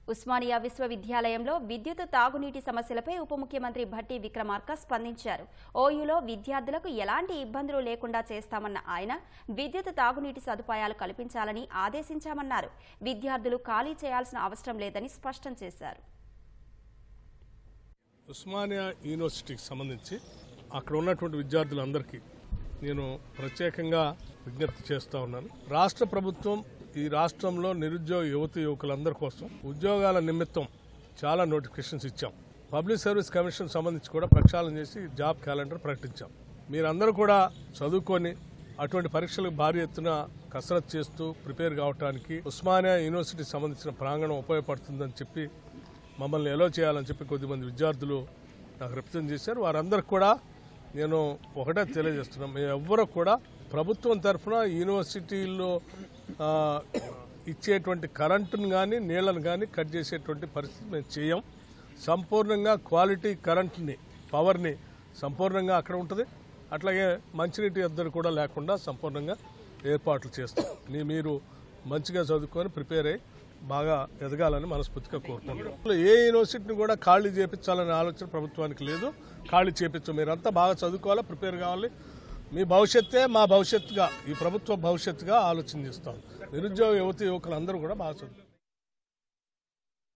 ఉస్మానియా విశ్వవిద్యాలయంలో విద్యుత్ తాగునీటి సమస్యలపై ఉప ముఖ్యమంత్రి భట్టి విక్రమార్క స్పందించారు. ఓయూలో విద్యార్థులకు ఎలాంటి ఇబ్బందులు లేకుండా చేస్తామన్న ఆయన విద్యుత్ తాగునీటి సదుపాయాలు కల్పించాలని ఆదేశించామన్నారు. విద్యార్థులు ఖాళీ చేయాల్సిన అవసరం లేదని స్పష్టం చేశారు. ఉస్మానియా యూనివర్సిటీకి సంబంధించి అక్కడ ఉన్నటువంటి విద్యార్థులందరికీ నేను ప్రత్యేకంగా విజ్ఞప్తి చేస్తా ఉన్నాను. రాష్ట్ర ప్రభుత్వం ఈ రాష్ట్రంలో నిరుద్యోగ యువకులందరి కోసం ఉద్యోగాల నిమిత్తం చాలా నోటిఫికేషన్స్ ఇచ్చాం. పబ్లిక్ సర్వీస్ కమిషన్ సంబంధించి కూడా ప్రక్షాళన చేసి జాబ్ క్యాలెండర్ ప్రకటించాం. మీరందరూ కూడా చదువుకొని అటువంటి పరీక్షలకు భారీ ఎత్తున కసరత్తు చేస్తూ ప్రిపేర్ కావడానికి ఉస్మానియా యూనివర్సిటీకి సంబంధించిన ప్రాంగణం ఉపయోగపడుతుందని చెప్పి మమ్మల్ని ఎలో చేయాలని చెప్పి కొద్దిమంది విద్యార్థులు నాకు రిప్రజెంట్ చేశారు. వారందరికి కూడా నేను ఒకటే తెలియజేస్తున్నాం, మేము ఎవ్వరూ కూడా ప్రభుత్వం తరఫున యూనివర్సిటీల్లో ఇచ్చేటువంటి కరెంటును కానీ నీళ్లను కానీ కట్ చేసేటువంటి పరిస్థితి మేము చేయం. సంపూర్ణంగా క్వాలిటీ కరెంట్ని పవర్ని సంపూర్ణంగా అక్కడ ఉంటుంది. అట్లాగే మంచినీటి ఎద్దరు కూడా లేకుండా సంపూర్ణంగా ఏర్పాట్లు చేస్తాం. మీరు మంచిగా చదువుకొని ప్రిపేర్ అయ్యి బాగా ఎదగాలని మనస్ఫూర్తిగా కోరుకుంటున్నాం. ఏ యూనివర్సిటీని కూడా ఖాళీ చేయించాలనే ఆలోచన ప్రభుత్వానికి లేదు. ఖాళీ చేయించు, మీరంతా బాగా చదువుకోవాలి, ప్రిపేర్ కావాలి. మీ భవిష్యత్తే మా భవిష్యత్తుగా, ఈ ప్రభుత్వ భవిష్యత్తుగా ఆలోచన చేస్తాం. నిరుద్యోగ యువకులందరూ కూడా బాగా చదువుతారు.